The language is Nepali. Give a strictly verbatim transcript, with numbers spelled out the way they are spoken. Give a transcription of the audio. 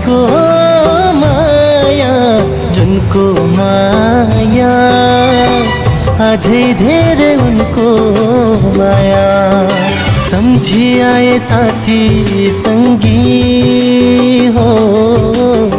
भनेको माया जुनको माया अझै धेरै उनको माया सम्झी आए साथी संगी हो